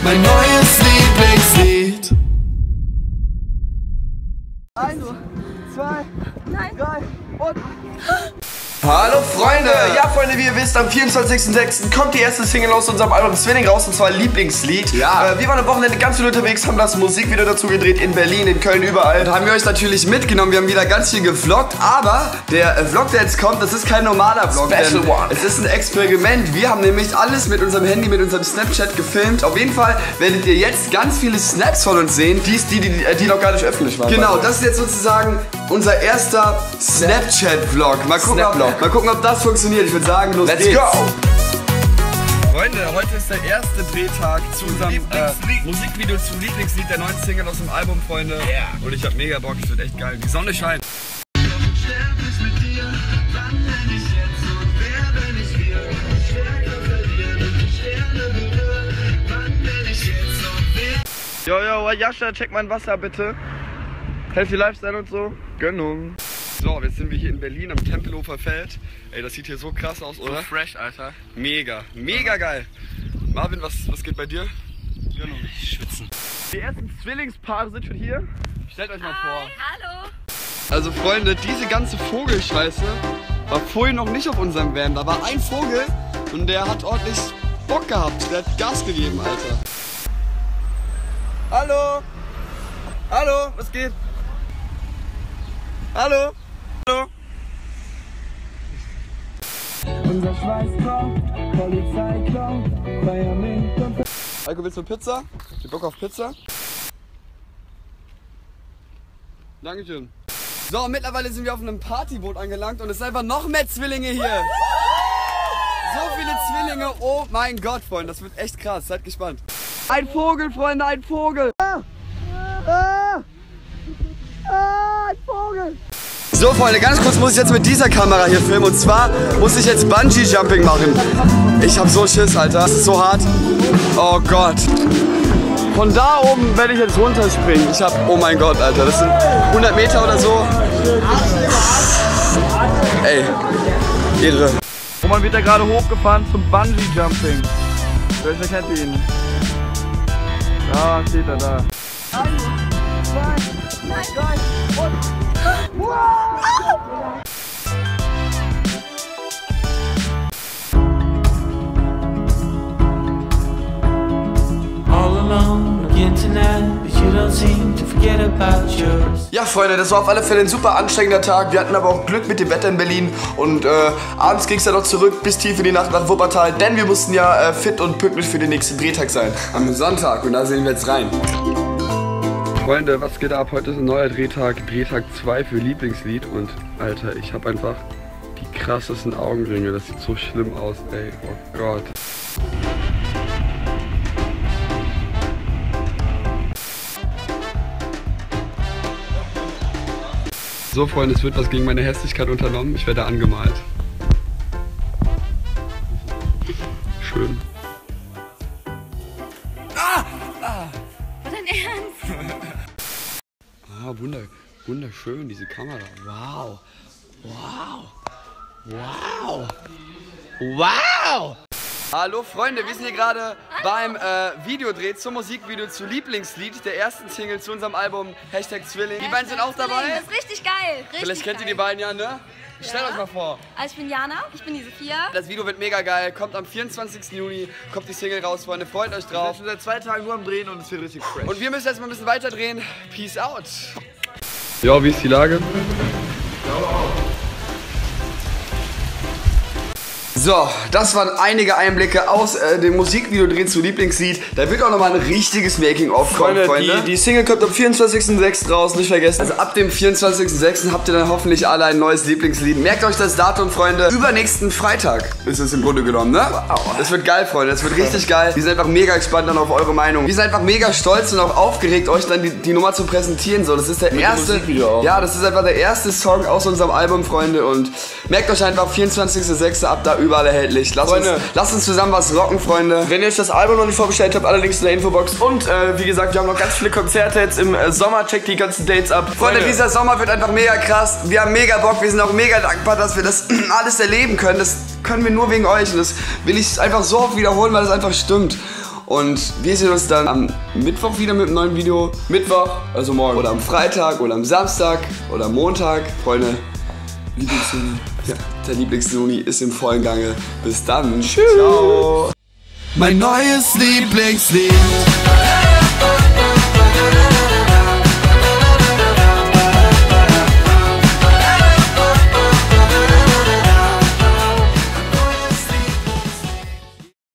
mein neues Lieblingslied. 1, 2, 3 und... Hallo Freunde! Ja Freunde, wie ihr wisst, am 24.06. kommt die erste Single aus unserem Album Zwilling raus, und zwar Lieblingslied. Ja. Wir waren am Wochenende ganz viel unterwegs, haben das Musikvideo dazu gedreht in Berlin, in Köln, überall. Und haben wir euch natürlich mitgenommen, wir haben wieder ganz viel gevloggt, aber der Vlog, der jetzt kommt, das ist kein normaler Vlog. Special One. Es ist ein Experiment. Wir haben nämlich alles mit unserem Handy, mit unserem Snapchat gefilmt. Auf jeden Fall werdet ihr jetzt ganz viele Snaps von uns sehen, die noch gar nicht öffentlich waren. Genau, das ist jetzt sozusagen unser erster Snapchat-Vlog. Mal gucken, ob das funktioniert. Ich würde sagen, los geht's. Let's go! Freunde, heute ist der erste Drehtag zu unserem Musikvideo zum Lieblingslied der neuen Single aus dem Album, Freunde. Yeah. Und ich hab mega Bock, es wird echt geil. Die Sonne scheint. Yo, Jascha, check mein Wasser bitte. Healthy Lifestyle und so. Gönnung. So, jetzt sind wir hier in Berlin am Tempelhofer Feld. Ey, das sieht hier so krass aus, oder? So fresh, Alter. Mega geil. Marvin, was geht bei dir? Gönnung. Schwitzen. Die ersten Zwillingspaare sind schon hier. Stellt euch mal vor. Hallo. Also Freunde, diese ganze Vogelscheiße war vorhin noch nicht auf unserem Van. Da war ein Vogel und der hat ordentlich Bock gehabt. Der hat Gas gegeben, Alter. Hallo? Hallo, was geht? Hallo? Hallo? Unser Schweiß kommt, Polizei kommt, Feierabend kommt. Heiko, willst du Pizza? Hast du Bock auf Pizza? Dankeschön. So, mittlerweile sind wir auf einem Partyboot angelangt und es sind einfach noch mehr Zwillinge hier. So viele Zwillinge, oh mein Gott, Freunde, das wird echt krass, seid gespannt. Ein Vogel, Freunde, ein Vogel. Ein Vogel. So Freunde, ganz kurz muss ich jetzt mit dieser Kamera hier filmen, und zwar muss ich jetzt Bungee-Jumping machen. Ich hab so Schiss, Alter, das ist so hart. Oh Gott. Von da oben werde ich jetzt runterspringen. Oh mein Gott, Alter, das sind 100 Meter oder so. Ey, irre. Roman wird ja gerade hochgefahren zum Bungee-Jumping. Wer kennt ihn? Da steht er da. 1, 2, 3 und... Ja Freunde, das war auf alle Fälle ein super anstrengender Tag. Wir hatten aber auch Glück mit dem Wetter in Berlin. Und abends ging es dann noch zurück bis tief in die Nacht nach Wuppertal. Denn wir mussten ja fit und pünktlich für den nächsten Drehtag sein. Am Sonntag, und da sehen wir jetzt rein. Freunde, was geht ab? Heute ist ein neuer Drehtag, Drehtag 2 für Lieblingslied. Und Alter, ich habe einfach die krassesten Augenringe. Das sieht so schlimm aus, ey. Oh Gott. So Freunde, es wird was gegen meine Hässlichkeit unternommen. Ich werde angemalt. Schön. War dein Ernst? Ah, wunderschön, diese Kamera. Wow. Wow. Hallo Freunde, wir sind hier gerade beim Videodreh zum Musikvideo zu Lieblingslied, der ersten Single zu unserem Album #Zwilling. Die beiden sind auch dabei. Das ist richtig geil. Vielleicht kennt ihr die beiden ja, ne? Stellt euch mal vor. Also ich bin Jana, ich bin die Sophia. Das Video wird mega geil, kommt am 24. Juni, kommt die Single raus, Freunde, freut euch drauf. Wir sind seit 2 Tagen nur am Drehen und es wird richtig fresh. Und wir müssen jetzt mal ein bisschen weiter drehen. Peace out. Ja, wie ist die Lage? So, das waren einige Einblicke aus dem Musikvideo-Dreh zu Lieblingslied. Da wird auch nochmal ein richtiges Making-of kommen, Freunde. Die Single kommt am 24.06. raus, nicht vergessen. Also ab dem 24.06. habt ihr dann hoffentlich alle ein neues Lieblingslied. Merkt euch das Datum, Freunde. Übernächsten Freitag ist es im Grunde genommen, ne? Wow. Das wird geil, Freunde. Das wird richtig geil. Wir sind einfach mega gespannt dann auf eure Meinung. Wir sind einfach mega stolz und auch aufgeregt, euch dann die Nummer zu präsentieren. So, das ist der erste. Ja, das ist einfach der erste Song aus unserem Album, Freunde. Und merkt euch einfach, 24.06. ab da überall erhältlich. Lasst uns zusammen was rocken, Freunde. Wenn ihr euch das Album noch nicht vorbestellt habt, alle Links in der Infobox. Und wie gesagt, wir haben noch ganz viele Konzerte jetzt im Sommer. Checkt die ganzen Dates ab. Freunde, dieser Sommer wird einfach mega krass. Wir haben mega Bock. Wir sind auch mega dankbar, dass wir das alles erleben können. Das können wir nur wegen euch. Und das will ich einfach so oft wiederholen, weil das einfach stimmt. Und wir sehen uns dann am Mittwoch wieder mit einem neuen Video. Mittwoch, also morgen. Oder am Freitag oder am Samstag oder am Montag. Freunde, Lieblings-Sony. Ja, der Lieblings-Sony ist im vollen Gange. Bis dann. Tschüss. Ciao. Mein neues Lieblingslied.